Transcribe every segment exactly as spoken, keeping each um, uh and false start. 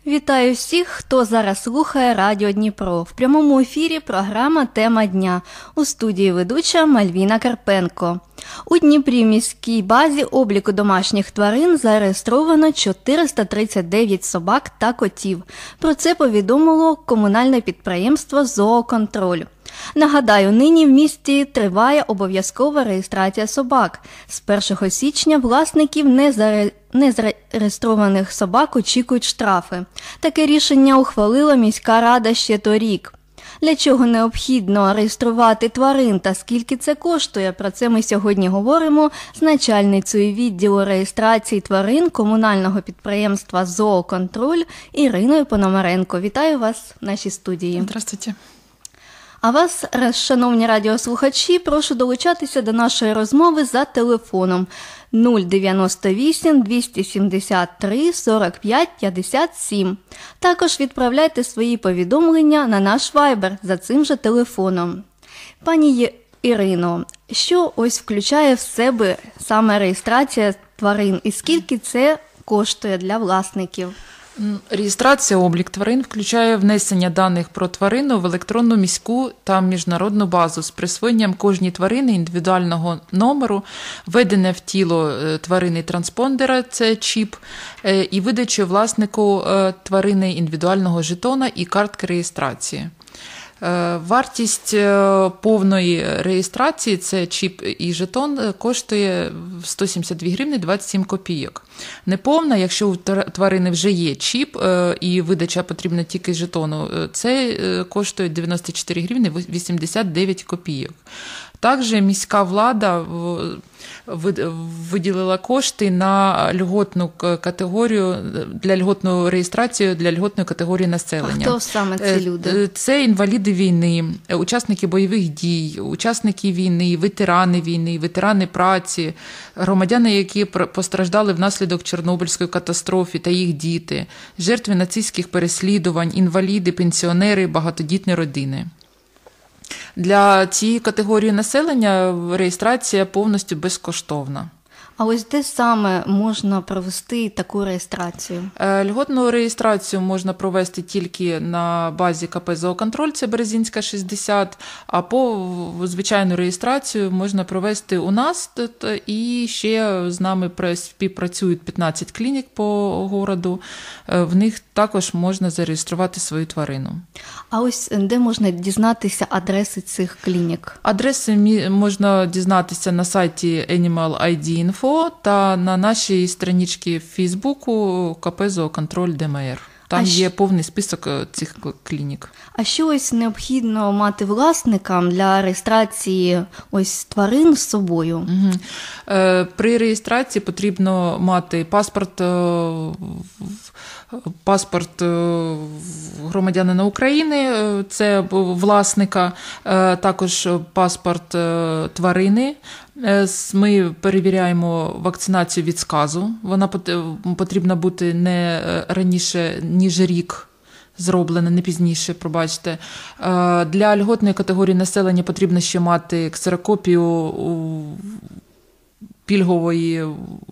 Вітаю всіх, хто зараз слухає Радіо Дніпро. В прямому ефірі програма «Тема дня». У студії ведуча Мальвіна Карпенко. У Дніпрі міській базі обліку домашніх тварин зареєстровано чотириста тридцять дев'ять собак та котів. Про це повідомило комунальне підприємство «Зооконтроль». Нагадаю, нині в місті триває обов'язкова реєстрація собак. З першого січня власників незареєстрованих собак очікують штрафи. Таке рішення ухвалила міська рада ще торік. Для чого необхідно реєструвати тварин та скільки це коштує? Про це ми сьогодні говоримо з начальницею відділу реєстрації тварин комунального підприємства «Зооконтроль» Іриною Пономаренко. Вітаю вас в нашій студії. Здравствуйте. А вас, шановні радіослухачі, прошу долучатися до нашої розмови за телефоном нуль дев'яносто вісім двісті сімдесят три сорок п'ять п'ятдесят сім. Також відправляйте свої повідомлення на наш вайбер за цим же телефоном. Пані Ірино, що ось включає в себе саме реєстрація тварин і скільки це коштує для власників? Реєстрація облік тварин включає внесення даних про тварину в електронну міську та міжнародну базу з присвоєнням кожній тварини індивідуального номеру, введення в тіло тварини транспондера, це чіп, і видачу власнику тварини індивідуального жетона і картки реєстрації. Вартість повної реєстрації, це чіп і жетон, коштує сто сімдесят дві гривні двадцять сім копійок. Неповна, якщо у тварини вже є чіп і видача потрібна тільки жетону, це коштує дев'яносто чотири гривні вісімдесят дев'ять копійок. Також міська влада виділила кошти на льготну категорію, для льготної реєстрації для льготної категорії населення. А хто саме ці люди? Це інваліди війни, учасники бойових дій, учасники війни, ветерани війни, ветерани праці, громадяни, які постраждали внаслідок Чорнобильської катастрофи та їх діти, жертви нацистських переслідувань, інваліди, пенсіонери, багатодітні родини. Для цієї категорії населення реєстрація повністю безкоштовна. А ось де саме можна провести таку реєстрацію? Льготну реєстрацію можна провести тільки на базі ка пе «Зооконтроль», це Березінська, шістдесят, а по звичайну реєстрацію можна провести у нас, і ще з нами співпрацюють п'ятнадцять клінік по городу, в них також можна зареєструвати свою тварину. А ось де можна дізнатися адреси цих клінік? Адреси можна дізнатися на сайті Animal ай ді інфо та на нашій страничці в Фейсбуку ка пе «Зооконтроль ДМР». Там а є що... повний список цих клінік. А що ось необхідно мати власникам для реєстрації ось тварин з собою? Угу. При реєстрації потрібно мати паспорт, паспорт громадянина України, це власника, також паспорт тварини. Ми перевіряємо вакцинацію від сказу. Вона потрібна бути не раніше, ніж рік зроблена, не пізніше, пробачте. Для льготної категорії населення потрібно ще мати ксерокопію пільгової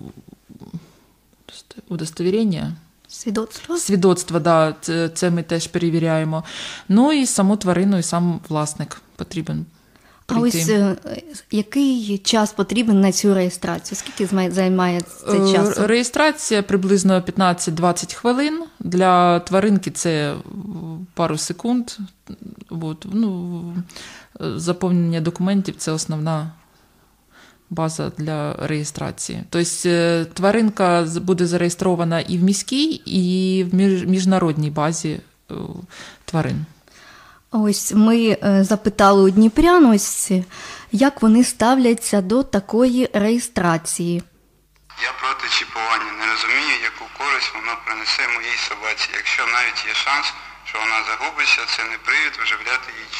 удостовірення. Свідоцтво? Свідоцтво, да, це, це ми теж перевіряємо. Ну і саму тварину, і сам власник потрібен. А ось який час потрібен на цю реєстрацію? Скільки займає це часу? Реєстрація приблизно п'ятнадцять-двадцять хвилин. Для тваринки це пару секунд. От, ну, заповнення документів – це основна база для реєстрації. Тобто тваринка буде зареєстрована і в міській, і в міжнародній базі тварин. Ось ми запитали у дніпрян, ось як вони ставляться до такої реєстрації. Я проти чіпування, не розумію, яку користь воно принесе моїй собаці. Якщо навіть є шанс, що вона загубиться, це не привід вживляти їй чіп.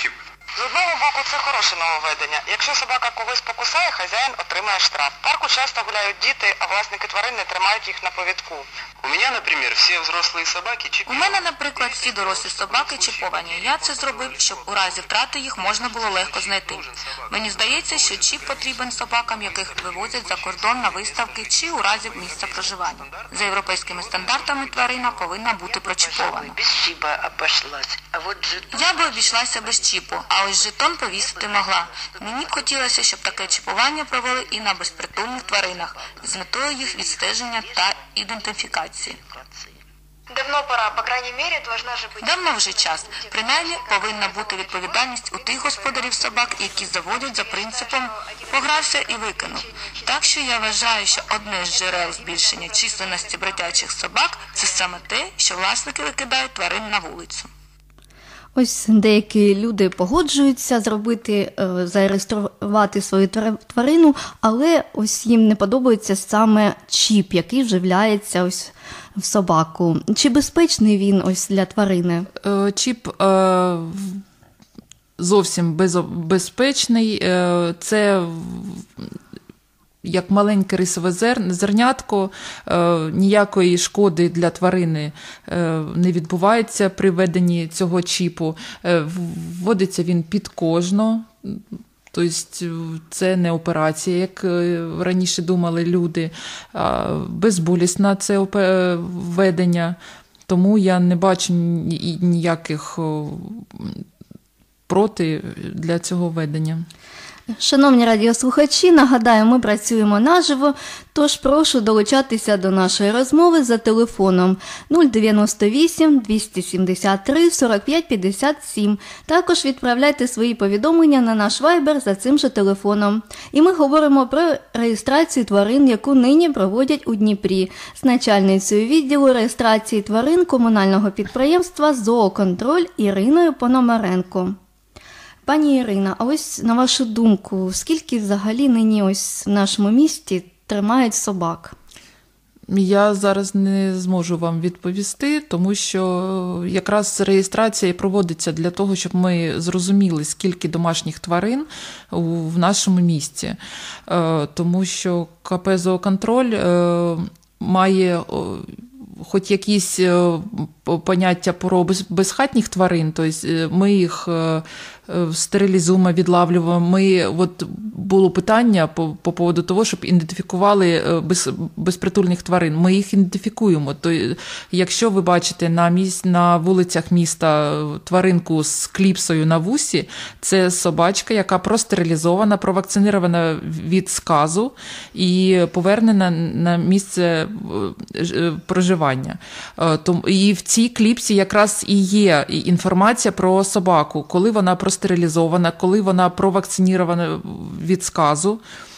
З одного боку, це хороше нововведення. Якщо собака когось покусає, хазяїн отримає штраф. В парку часто гуляють діти, а власники тварин не тримають їх на повідку. У меня, например, все взрослые собаки У чипированы. мене, наприклад, всі дорослі собаки чіповані. Я це зробив, щоб у разі втрати їх можна було легко знайти. Мені здається, що чіп потрібен собакам, яких вивозять за кордон на виставки чи у разі місця проживання. За європейськими стандартами тварина повинна бути прочіпована. Без чипа обошлась. А вот жетон... Я би обійшлася без чіпу, а ось жетон повісити могла. Мені б хотілося, щоб таке чіпування провели і на безпритульних тваринах з метою їх відстеження та ідентифікації. Давно пора, по крайней мере, должна же быть... Давно вже час. Принаймні, повинна бути відповідальність у тих господарів собак, які заводять за принципом «погрався і викинув». Так що я вважаю, що одне з джерел збільшення численності бродячих собак – це саме те, що власники викидають тварин на вулицю. Ось деякі люди погоджуються зробити, е, зареєструвати свою твар- тварину, але ось їм не подобається саме чіп, який вживляється ось в собаку. Чи безпечний він ось для тварини? Е, Чіп е, зовсім безо- безпечний. Е, Це як маленьке рисове зер- зернятко, е, ніякої шкоди для тварини е, не відбувається при введенні цього чіпу. Е, вводиться він підкожно, тобто це не операція, як е, раніше думали люди, а безболісна це опе- введення, тому я не бачу ні- ніяких о, проти для цього введення. Шановні радіослухачі, нагадаю, ми працюємо наживо, тож прошу долучатися до нашої розмови за телефоном нуль дев'яносто вісім двісті сімдесят три сорок п'ять п'ятдесят сім. Також відправляйте свої повідомлення на наш вайбер за цим же телефоном. І ми говоримо про реєстрацію тварин, яку нині проводять у Дніпрі з начальницею відділу реєстрації тварин комунального підприємства «Зооконтроль» Іриною Пономаренко. Пані Ірина, а ось на вашу думку, скільки взагалі нині ось в нашому місті тримають собак? Я зараз не зможу вам відповісти, тому що якраз реєстрація проводиться для того, щоб ми зрозуміли, скільки домашніх тварин в нашому місті. Тому що КП «Зооконтроль» має хоч якісь поняття про безхатніх тварин, тобто ми їх стерилізуємо, відлавлюємо. Ми, от було питання по, по поводу того, щоб ідентифікували без, безпритульних тварин. Ми їх ідентифікуємо. То, якщо ви бачите на, міс, на вулицях міста тваринку з кліпсою на вусі, це собачка, яка простерилізована, провакцинована від сказу і повернена на місце проживання. І в цій кліпсі якраз і є інформація про собаку, коли вона простерилізована, коли вона провакцинована від сказу.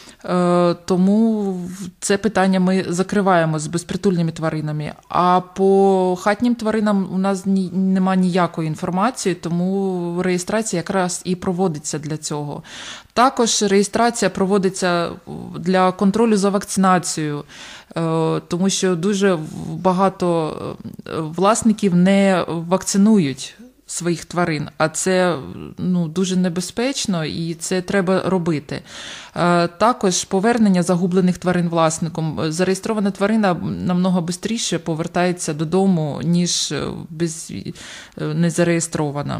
Тому це питання ми закриваємо з безпритульними тваринами. А по хатнім тваринам у нас немає ніякої інформації, тому реєстрація якраз і проводиться для цього. Також реєстрація проводиться для контролю за вакцинацією, тому що дуже багато власників не вакцинують своїх тварин, а це ну, дуже небезпечно і це треба робити. Також повернення загублених тварин власником. Зареєстрована тварина намного швидше повертається додому, ніж без, незареєстрована.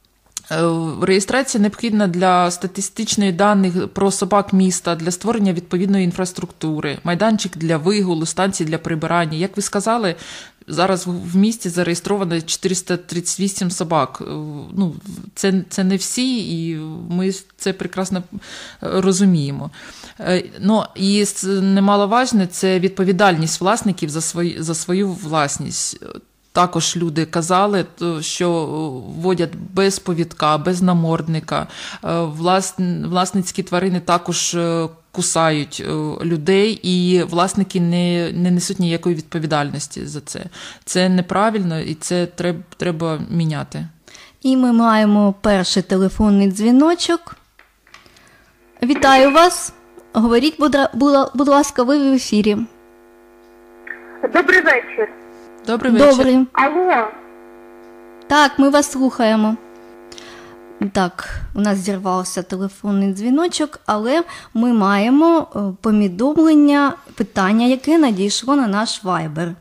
Реєстрація необхідна для статистичних даних про собак міста, для створення відповідної інфраструктури, майданчик для вигулу, станції для прибирання. Як ви сказали, зараз в місті зареєстровано чотириста тридцять вісім собак. Ну, це, це не всі, і ми це прекрасно розуміємо. Ну, і немаловажне – це відповідальність власників за свою, за свою власність. Також люди казали, що водять без повідка, без намордника. Власницькі тварини також кусають людей, і власники не, не несуть ніякої відповідальності за це. Це неправильно, і це треба, треба міняти. І ми маємо перший телефонний дзвіночок. Вітаю вас. Говоріть, будь ласка, ви в ефірі. Добрий вечір. Добрий вечір. Добрий. Алло. Так, ми вас слухаємо. Так, у нас зірвався телефонний дзвіночок, але ми маємо повідомлення, питання, яке надійшло на наш Viber.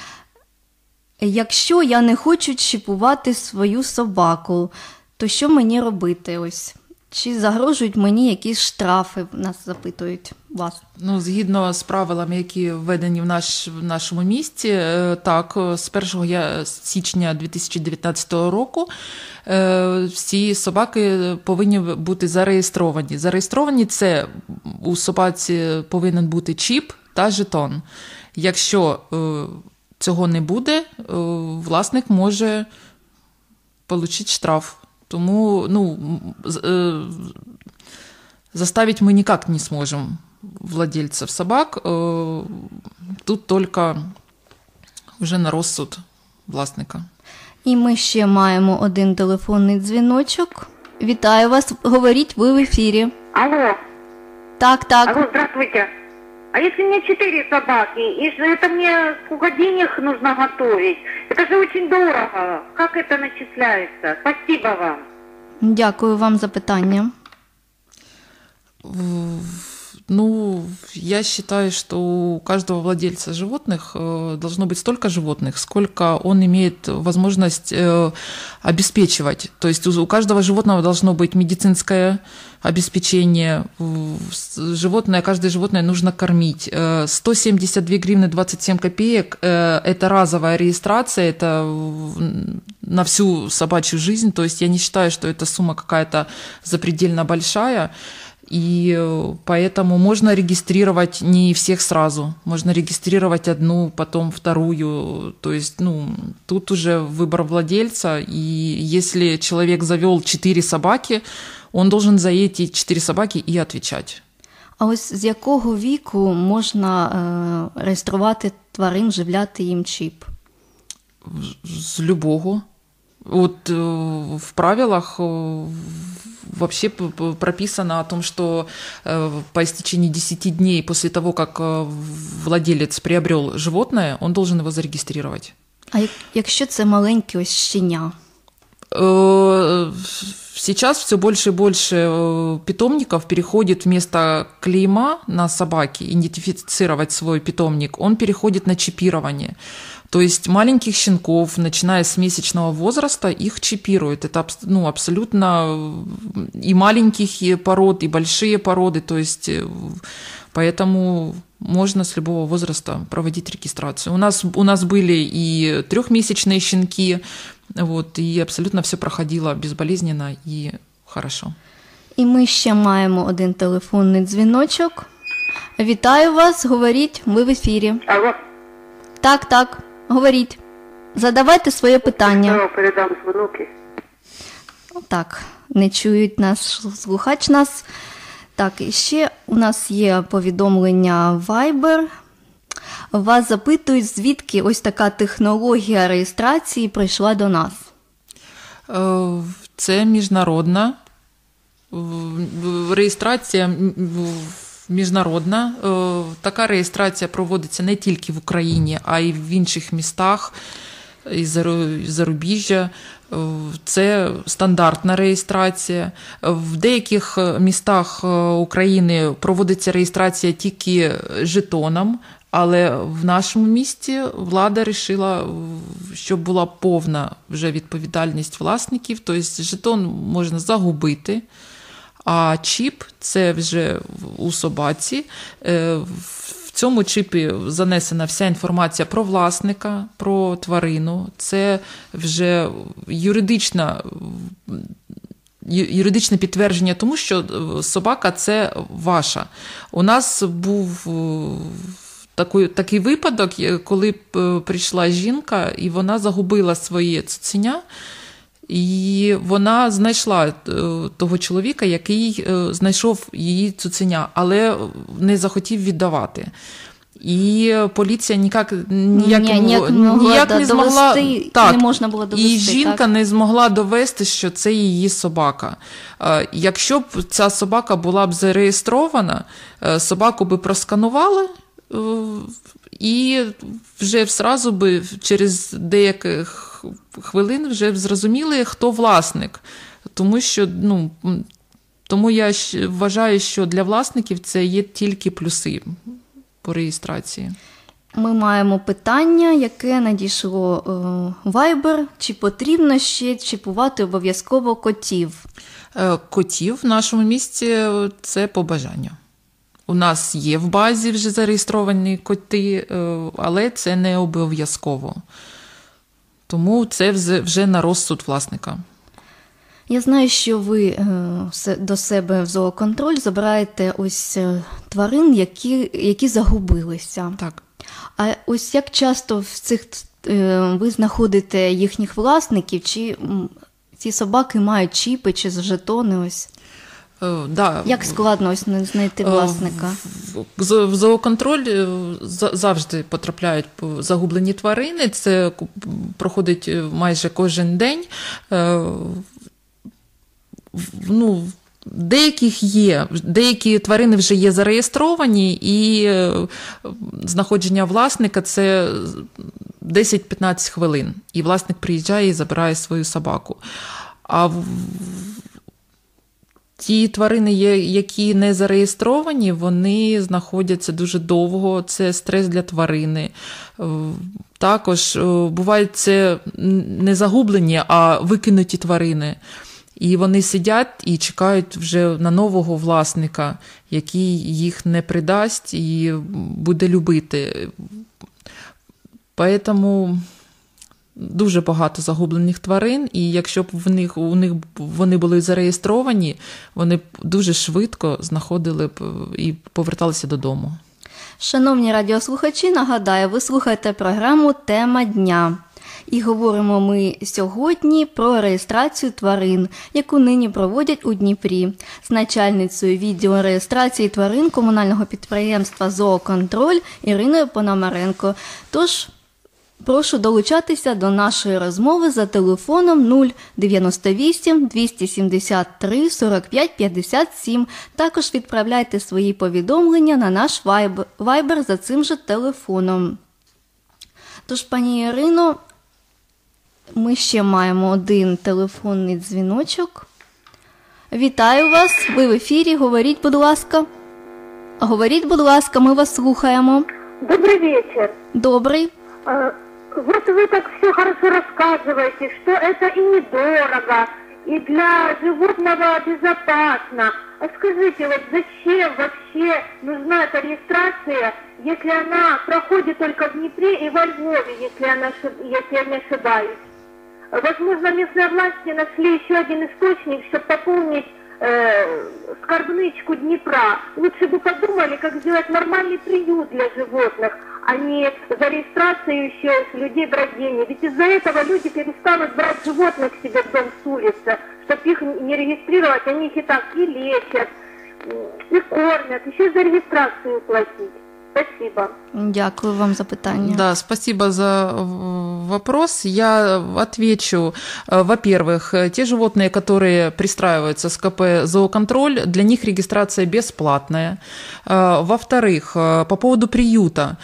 Якщо я не хочу чіпувати свою собаку, то що мені робити? Ось. Чи загрожують мені якісь штрафи, нас запитують вас? Ну, згідно з правилами, які введені в, наш, в нашому місті, так, з першого січня дві тисячі дев'ятнадцятого року всі собаки повинні бути зареєстровані. Зареєстровані – це у собаці повинен бути чіп та жетон. Якщо цього не буде, власник може отримати штраф. Тому, ну, заставить мы никак не сможем владельцев собак. Тут только вже на розсуд власника. І ми ще маємо один телефонний дзвіночок. Вітаю вас, говоріть, ви в ефірі. Алло. Так, так. Алло, здравствуйте. А если у меня четыре собаки, и же это мне сколько денег нужно готовить? Это же очень дорого. Как это начисляется? Спасибо вам. Дякую вам за питання. Ну, я считаю, что у каждого владельца животных должно быть столько животных, сколько он имеет возможность обеспечивать. То есть у каждого животного должно быть медицинское обеспечение. Животное, каждое животное нужно кормить. сто семьдесят две гривны двадцать семь копеек – это разовая регистрация, это на всю собачью жизнь. То есть я не считаю, что эта сумма какая-то запредельно большая. И поэтому можно регистрировать не всех сразу. Можно регистрировать одну, потом вторую. То есть, ну, тут уже выбор владельца. И если человек завел четыре собаки, он должен за эти четыре собаки и отвечать. А ось з якого віку можна е, реєструвати тварин, вживляти їм чіп? З любого. Вот е, в правилах е, вообще прописано о том, что по истечении десяти дней после того, как владелец приобрел животное, он должен его зарегистрировать. А якщо це маленьке ось щеня? Сейчас все больше и больше питомников переходит вместо клейма на собаке, идентифицировать свой питомник, он переходит на чипирование. То есть маленьких щенков, начиная с месячного возраста, их чипируют. Это ну, абсолютно и маленьких пород, и большие породы. То есть поэтому можно с любого возраста проводить регистрацию. У нас, у нас были и трехмесячные щенки, вот, и абсолютно все проходило безболезненно и хорошо. І ми ще маємо один телефонний дзвіночок. Вітаю вас, говоріть, ви в ефірі. Алло. Так, так. Говоріть. Задавайте своє питання. Я передам звонки. Так, не чують нас, слухач нас. Так, і ще у нас є повідомлення Viber. Вас запитують, звідки ось така технологія реєстрації прийшла до нас? Це міжнародна реєстрація міжнародна. Така реєстрація проводиться не тільки в Україні, а й в інших містах і зарубіжжя. Це стандартна реєстрація. В деяких містах України проводиться реєстрація тільки жетоном, але в нашому місті влада вирішила, щоб була повна вже відповідальність власників, тобто жетон можна загубити, а чіп – це вже у собаці. В цьому чіпі занесена вся інформація про власника, про тварину. Це вже юридична, юридичне підтвердження тому, що собака – це ваша. У нас був такий, такий випадок, коли прийшла жінка, і вона загубила своє цуценя, і вона знайшла того чоловіка, який знайшов її цуценя, але не захотів віддавати. І поліція ніяк, ніяк, Ні, ніяк, ніяк не змогла, довести, так, не можна було довести. І жінка так? не змогла довести, що це її собака. Якщо б ця собака була б зареєстрована, собаку би просканували, і вже зразу би через деяких хвилин вже зрозуміли, хто власник. тому що, ну, тому я вважаю, що для власників це є тільки плюси по реєстрації. Ми маємо питання, яке надійшло в Viber. Чи потрібно ще чіпувати обов'язково котів? Котів в нашому місті – це по бажанню. У нас є в базі вже зареєстровані коти, але це не обов'язково. Тому це вже на розсуд власника. Я знаю, що ви до себе в зооконтроль забираєте ось тварин, які, які загубилися. Так. А ось як часто в цих ви знаходите їхніх власників, чи ці собаки мають чіпи чи жетони ось? Да. Як складно ось знайти власника? В зооконтроль завжди потрапляють загублені тварини, це проходить майже кожен день. Ну, деяких є, деякі тварини вже є зареєстровані, і знаходження власника – це десять-п'ятнадцять хвилин. І власник приїжджає і забирає свою собаку. А ті тварини, які не зареєстровані, вони знаходяться дуже довго, це стрес для тварини. Також бувають це не загублені, а викинуті тварини. І вони сидять і чекають вже на нового власника, який їх не придасть і буде любити. Тому дуже багато загублених тварин, і якщо б в них, у них вони були зареєстровані, вони б дуже швидко знаходили б і поверталися додому. Шановні радіослухачі, нагадаю, ви слухаєте програму «Тема дня». І говоримо ми сьогодні про реєстрацію тварин, яку нині проводять у Дніпрі, з начальницею відділу реєстрації тварин комунального підприємства «Зооконтроль» Іриною Пономаренко. Тож, прошу долучатися до нашої розмови за телефоном нуль дев'яносто вісім двісті сімдесят три сорок п'ять п'ятдесят сім. Також відправляйте свої повідомлення на наш вайбер за цим же телефоном. Тож, пані Ірино, ми ще маємо один телефонний дзвіночок. Вітаю вас, ви в ефірі, говоріть, будь ласка. Говоріть, будь ласка, ми вас слухаємо. Добрый вечер. Добрый. А, вот вы так все хорошо рассказываете, что это и недорого, и для животного безопасно. А скажите, вот зачем вообще нужна эта регистрация, если она проходит только в Днепре и во Львове, если, она, если я не ошибаюсь? Возможно, местные власти нашли еще один источник, чтобы пополнить э, скарбничку Днепра. Лучше бы подумали, как сделать нормальный приют для животных, а не за регистрацию еще с людей брать деньги. Ведь из-за этого люди перестанут брать животных себе в дом с улицы, чтобы их не регистрировать, они их и так и лечат, и кормят, еще за регистрацию платить. Спасибо. Дякую вам за питання. Да, спасибо за вопрос. Я отвечу. Во-первых, те животные, которые пристраиваются с ка пэ «Зооконтроль», для них регистрация бесплатная. Во-вторых, по поводу приюта.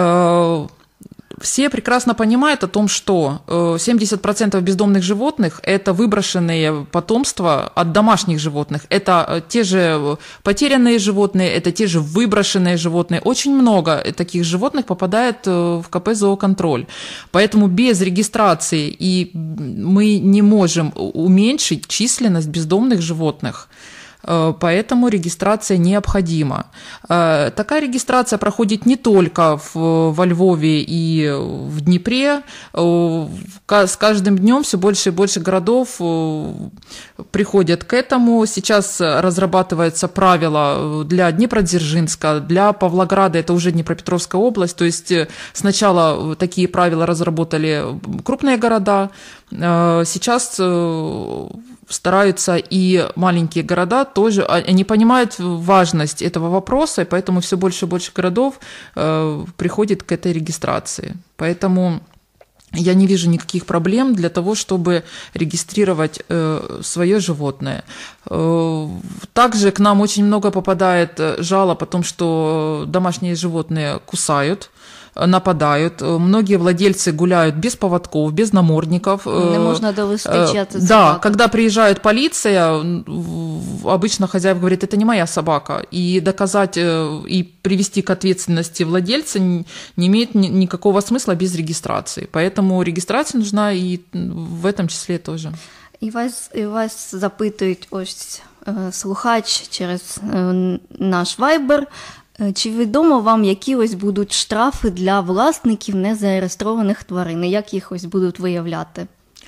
Все прекрасно понимают о том, что семьдесят процентов бездомных животных – это выброшенные потомства от домашних животных. Это те же потерянные животные, это те же выброшенные животные. Очень много таких животных попадает в ка пэ «Зооконтроль». Поэтому без регистрации и мы не можем уменьшить численность бездомных животных. Поэтому регистрация необходима. Такая регистрация проходит не только в, во Львове и в Днепре. С каждым днем все больше и больше городов приходят к этому. Сейчас разрабатываются правила для Днепродзержинска, для Павлограда, это уже Днепропетровская область. То есть сначала такие правила разработали крупные города, сейчас стараются и маленькие города тоже, они понимают важность этого вопроса, и поэтому все больше и больше городов э, приходит к этой регистрации. Поэтому я не вижу никаких проблем для того, чтобы регистрировать э, свое животное. Э, также к нам очень много попадает жалоб о том, что домашние животные кусают нападают. Многие владельцы гуляют без поводков, без намордников. Не можно довести, чья это Да, собака. когда приезжает полиция, обычно хозяин говорит, это не моя собака. И доказать и привести к ответственности владельца не имеет никакого смысла без регистрации. Поэтому регистрация нужна и в этом числе тоже. І вас, і вас запитують ось е, слухач через е, наш Viber, е, чи відомо вам, які ось будуть штрафи для власників незареєстрованих тварин, і як їх ось будуть виявляти?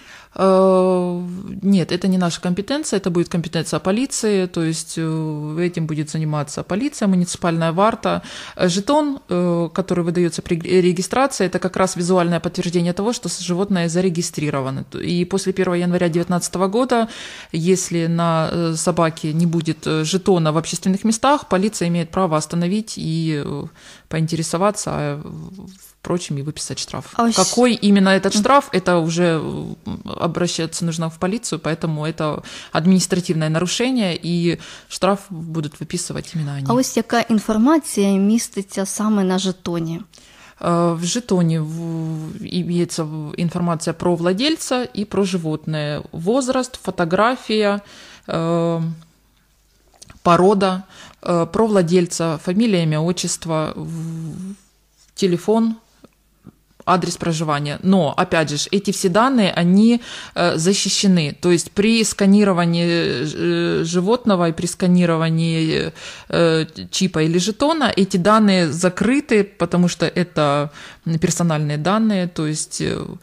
Нет, это не наша компетенция, это будет компетенция полиции, то есть этим будет заниматься полиция, муниципальная варта. Жетон, который выдается при регистрации, это как раз визуальное подтверждение того, что животное зарегистрировано. И после первого января две тысячи девятнадцатого года, если на собаке не будет жетона в общественных местах, полиция имеет право остановить и поинтересоваться, а впрочем, и выписать штраф. А Какой именно этот штраф, это уже обращаться нужно в полицию, поэтому это административное нарушение, и штраф будут выписывать именно они. А ось яка інформація міститься саме на жетоні? В жетоне имеется информация про владельца и про животное. Возраст, фотография, порода, про владельца, фамилия, имя, отчество, телефон, адрес проживания. Но, опять же, эти все данные, они защищены. То есть при сканировании животного и при сканировании чипа или жетона эти данные закрыты, потому что это персональные данные, то есть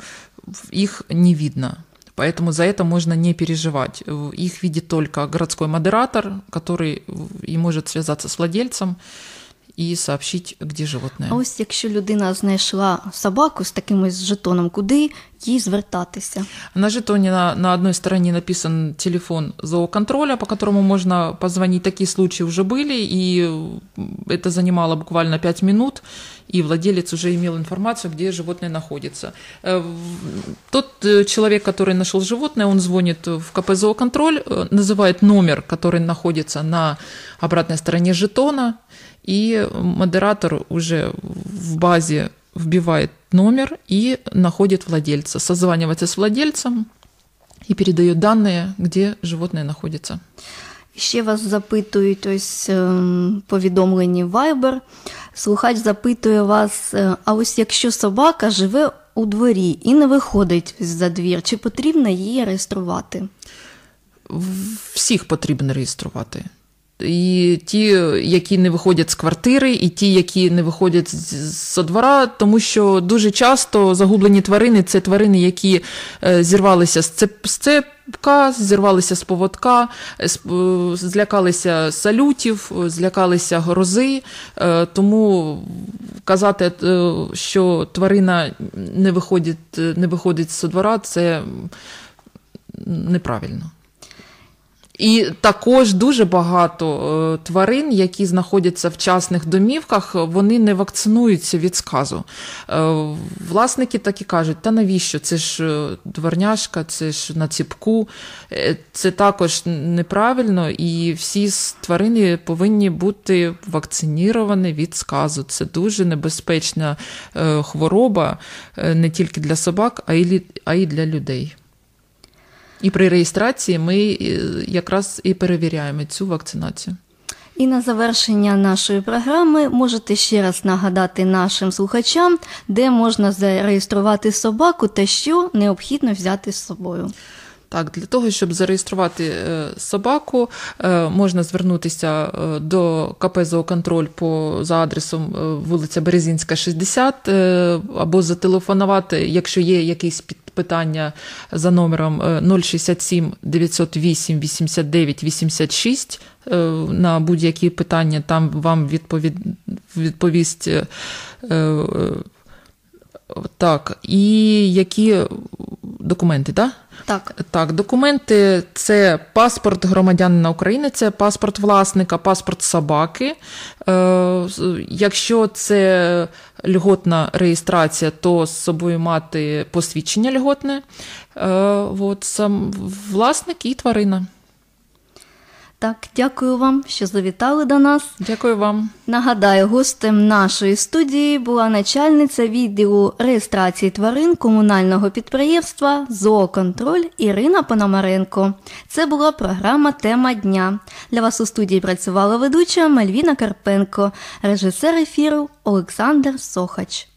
их не видно. Поэтому за это можно не переживать. Их видит только городской модератор, который и может связаться с владельцем і сообщить, де животне. А ось якщо людина знайшла собаку з таким ось жетоном, куди їй звертатися? На жетоне на, на одной стороне написан телефон зооконтроля, по которому можно позвонить. Такие случаи уже были, и это занимало буквально пять минут, и владелец уже имел информацию, где животное находится. Тот человек, который нашел животное, он звонит в ка пэ «Зооконтроль», называет номер, который находится на обратной стороне жетона, и модератор уже в базе вбивает номер и находит владельца, созванивается с владельцем и передает данные, где животное находится. Ще вас запитують ось повідомлені Viber. Слухач запитує вас, а ось якщо собака живе у дворі і не виходить за двір, чи потрібно її реєструвати? Всіх потрібно реєструвати. І ті, які не виходять з квартири, і ті, які не виходять з двора, тому що дуже часто загублені тварини – це тварини, які зірвалися з цепка, зірвалися з поводка, злякалися салютів, злякалися грози. Тому казати, що тварина не виходить, не виходить з двора – це неправильно. І також дуже багато тварин, які знаходяться в частних домівках, вони не вакцинуються від сказу. Власники так і кажуть, та навіщо, це ж дворняжка, це ж на ціпку. Це також неправильно, і всі тварини повинні бути вакциновані від сказу. Це дуже небезпечна хвороба не тільки для собак, а й для людей. І при реєстрації ми якраз і перевіряємо цю вакцинацію. І на завершення нашої програми можете ще раз нагадати нашим слухачам, де можна зареєструвати собаку та що необхідно взяти з собою. Так, для того, щоб зареєструвати собаку, можна звернутися до ка пе «Зооконтроль» по, за адресом вулиця Березінська, шістдесят, або зателефонувати, якщо є якісь питання, за номером нуль шістдесят сім дев'ятсот вісім вісімдесят дев'ять вісімдесят шість. На будь-які питання там вам відповід... відповість. Так, і які документи, так? Так. Так, документи – це паспорт громадянина України, це паспорт власника, паспорт собаки. Е, якщо це льготна реєстрація, то з собою мати посвідчення льготне. Е, от, сам власник і тварина. Так, дякую вам, що завітали до нас. Дякую вам. Нагадаю, гостем нашої студії була начальниця відділу реєстрації тварин комунального підприємства «Зооконтроль» Ірина Пономаренко. Це була програма «Тема дня». Для вас у студії працювала ведуча Мальвіна Карпенко, режисер ефіру Олександр Сохач.